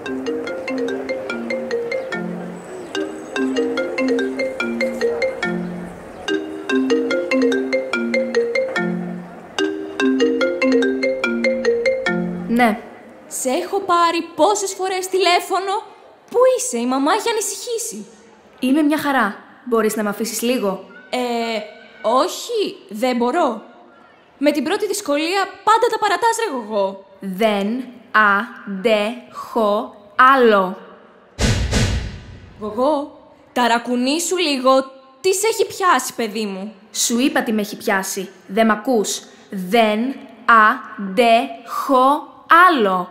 Ναι. Σε έχω πάρει πόσες φορές τηλέφωνο. Πού είσαι, η μαμά έχει ανησυχήσει. Είμαι μια χαρά. Μπορείς να με αφήσεις λίγο? Όχι, δεν μπορώ. Με την πρώτη δυσκολία πάντα τα παρατάς ρε γογό. Δεν αντέχω άλλο. Γογό, ταρακουνήσου λίγο. Τι σε έχει πιάσει, παιδί μου? Σου είπα τι με έχει πιάσει. Δεν μ' ακούς. Δεν αντέχω άλλο.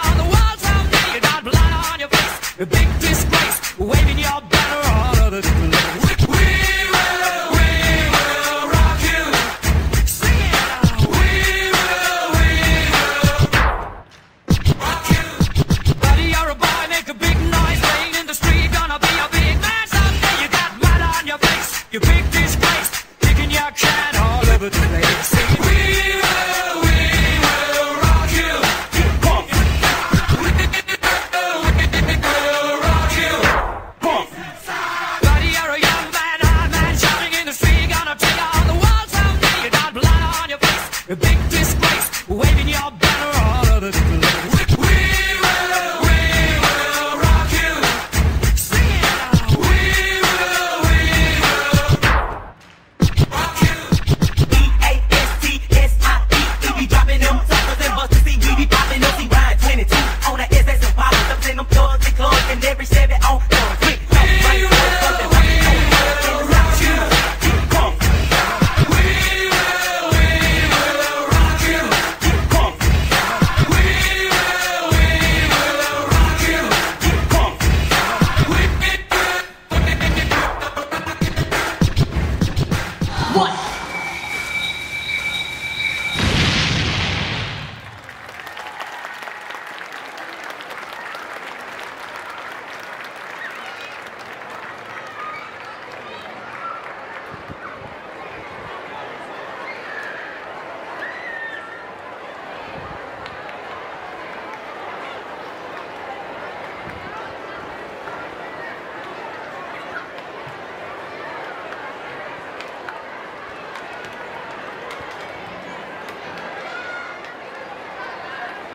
A big disgrace, waving your banner all over the place.